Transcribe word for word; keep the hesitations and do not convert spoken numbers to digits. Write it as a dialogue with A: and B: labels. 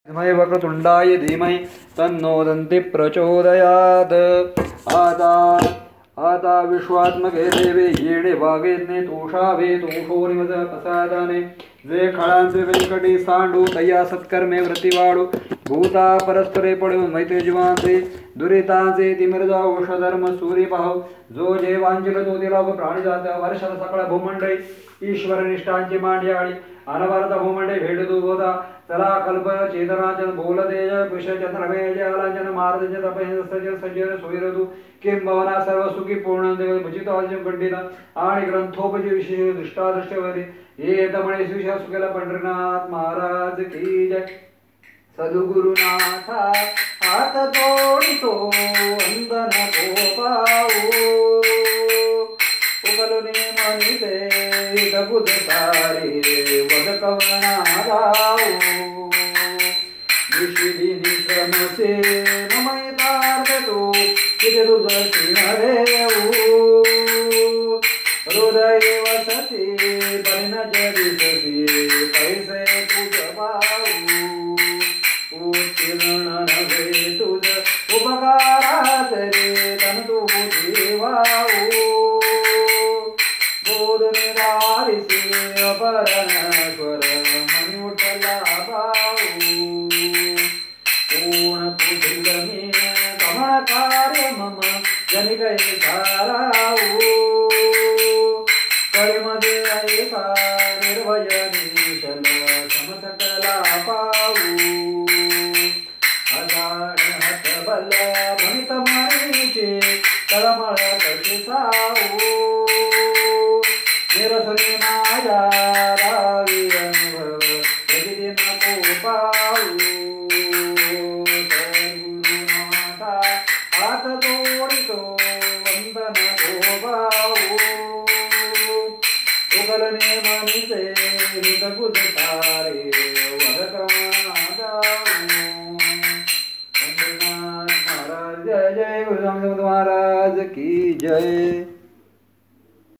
A: धीमहि वक्रतुण्डाय धीमहि तन्नो दन्ति प्रचोदयात्। आता आता विश्वात्मके देवे येणे वागेज्ञे तोषावे तोषोनिमज प्रसादाने जे खळांचे व्यंकटी सांडू तया सत्कर्मे वृत्तीवाडू भूता परस्परे पडून मैत्री जीवांचे दुरितांचे तिमिरजा औषधर्म सूर्य पाहू जो जे वांचित तो दिला व प्राणी जात वर्षात सकळ भूमंडळी ईश्वर निष्ठांची मांड्याळी अनवरत भूमंडे भेटतू बोधा चला कल्प चेतनाचन बोल तेज पुष चंद्रमेज अलांजन मार्दज तपहेज सजन सजन सोयरतु किं भवना सर्व सुखी पूर्ण देव भजित अजम पंडित आणि ग्रंथोपजी विशेष दृष्टादृष्टवरी ये तमणे सुशा सुकेला पंढरीनाथ महाराज की जय। सद्गुरुनाथा हात जोडितो वंदन को पाओ उकलुनी मनिते दबुद सारे वद कवना गाओ विशिदिनी श्रमसे ममयतार्दतो किती तुझ सिंहदेऊ हृदय वसती बलिन जडिसती कैसे तुझ पाऊ उत्तीर्ण नव्हे तुझ उपकारात रे तन तू जीवाऊ बोध निरारिसी अपरणश्वर मनी उठला बाऊ पूर्ण तुझिल मी कमळ कार्य मम जनिकै साराऊ कळीमध्ये ऐसा निर्भय निशल समसकला पाऊ अजाण हतबल भ्रमित मनीचे तळमळ कशी साऊ निरसनी माझ्या रावी अनुभव प्रतिदिन को पाऊ सद्गुरुनाथा हात जोडितो वंदन को पाऊ उगलने मनीचे नितगुज सारे वदकवना गाऊ। पंढरीनाथ महाराज जय जय। गुरु महाराज की जय।